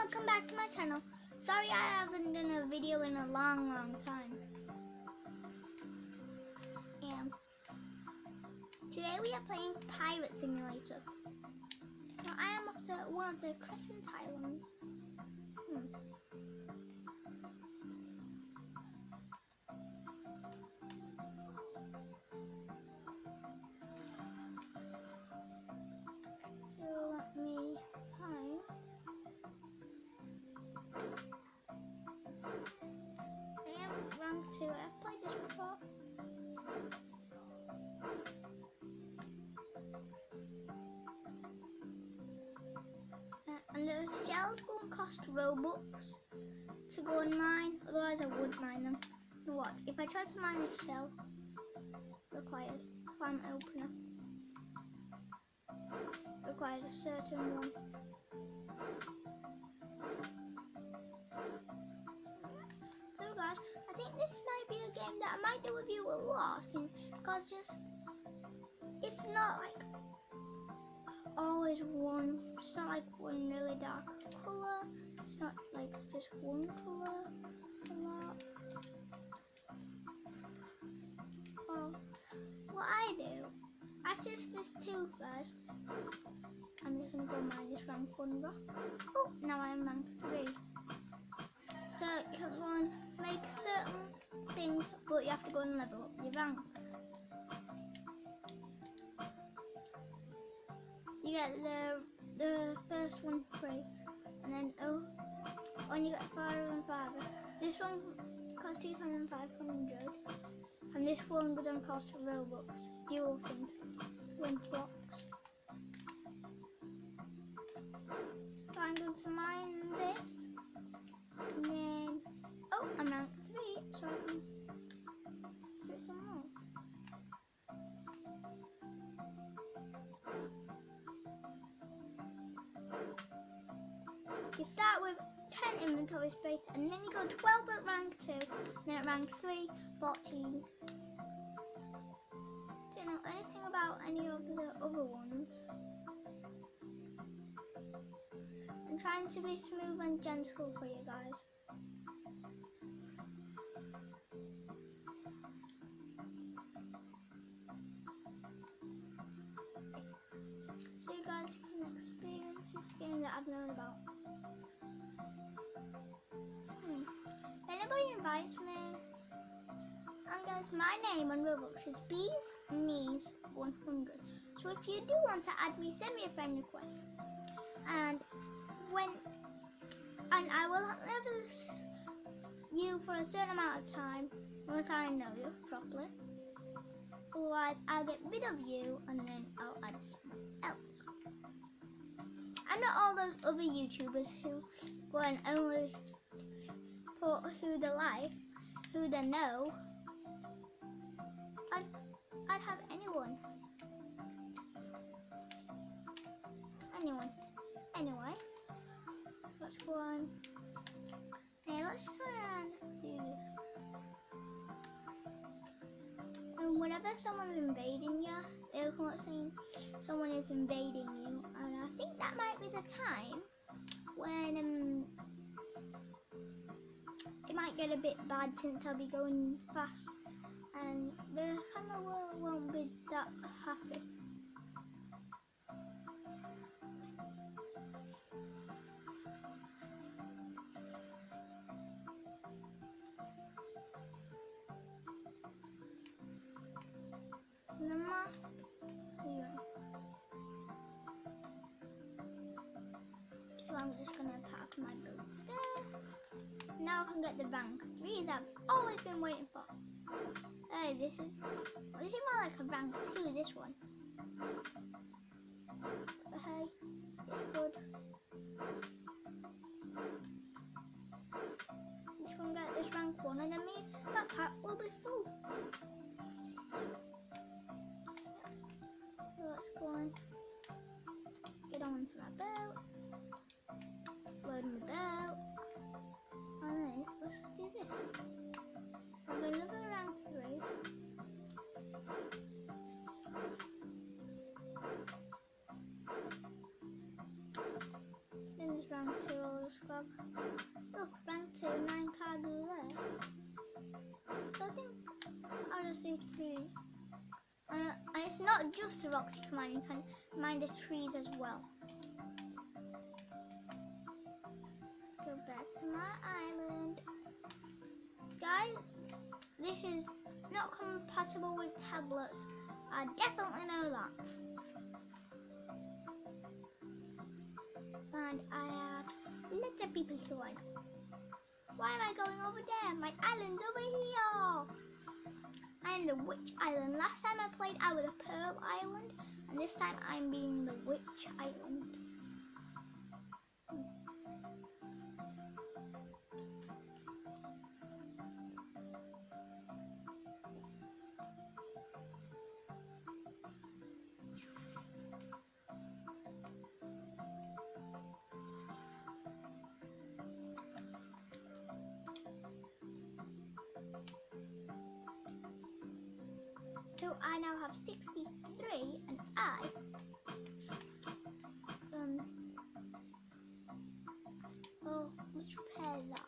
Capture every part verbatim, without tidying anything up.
welcome back to my channel. Sorry I haven't done a video in a long long time. And today we are playing Pirate Simulator. Now I am off to one of the Crescent Islands. Hmm. So let me find. I am rank two. I've played this before. Uh, and the shells going to cost Robux to go and mine. Otherwise, I would mine them. You know what? If I try to mine this shell, required farm opener. Requires a certain one. So guys, I think this might be a game that I might do with you a lot, since because just it's not like always one. It's not like one really dark color. It's not like just one color a lot. Well, what I do, I search this too first. I'm just gonna go mine this rank one rock. Oh, now I'm rank three. So you can go and make certain things, but you have to go and level up your rank. You get the the first one free, and then oh, when you get farther and farther, this one costs two thousand five hundred, and this one doesn't cost Robux. Dual things, twin blocks. So I'm going to mine this, and then oh, I'm rank three, so I can get some more. You start with ten inventory space, and then you go twelve at rank two, and then at rank three, fourteen. Don't know anything about any of the other ones. I'm trying to be smooth and gentle for you guys. So you guys can experience this game that I've known about. Hmm. If anybody invites me, and guys, my name on Roblox is Bees Knees one hundred. So if you do want to add me, send me a friend request. And when and I will level you for a certain amount of time once I know you properly. Otherwise, I'll get rid of you and then I'll add someone else. And not all those other YouTubers who go and only put who they like, who they know. I'd, I'd have anyone. Anyone. Anyway, let's go on. Hey, let's try and do this. And whenever someone's invading you, it'll come up saying someone is invading you. And I think that might be the time when um, it might get a bit bad, since I'll be going fast and the camera won't be that happy. The map. Yeah. So I'm just gonna park my boat there. Now I can get the rank threes I've always been waiting for. Hey, this is well, this is more like a rank two, this one. But hey, it's good. I'm just gonna get this rank one, and then my backpack will be full. Let's go on, get onto my boat, load my boat, and then let's do this. I'm going to level rank three. Then there's rank two cargo scrub. Look, rank two, nine cargo there. So I think I'll just do three. And, and it's not just the rocks you can mine, you can mine the trees as well. Let's go back to my island. Guys, this is not compatible with tablets. I definitely know that. And I have lots of people who I know. Why am I going over there? My island's over here. I'm the Witch Island. Last time I played, I was a Pearl Island, and this time I'm being the Witch Island. So I now have sixty-three, and I um oh let's repair that.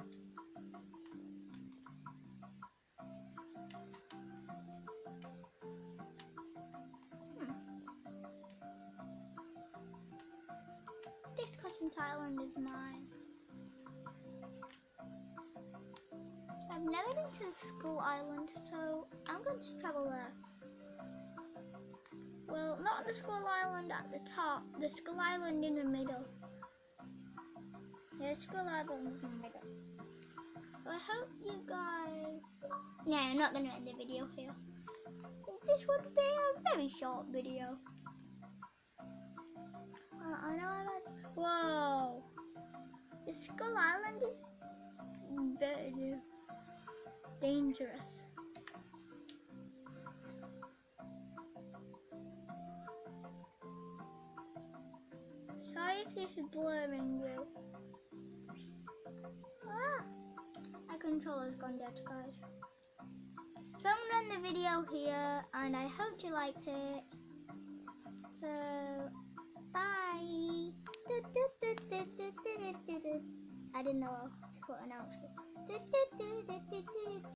Hmm. This Crescent Island is mine. I've never been to the Skull Island, so I'm going to travel there. Well, not the Skull Island at the top, the Skull Island in the middle. Yeah, the Skull Island in the middle. So I hope you guys... No, I'm not going to end the video here. This would be a very short video. Uh, I know I'm at... Whoa! The Skull Island is very dangerous. Sorry if this is blurring you. Ah, my controller's gone dead, guys. So I'm gonna end the video here, and I hope you liked it. So, bye. I didn't know how to put an outro.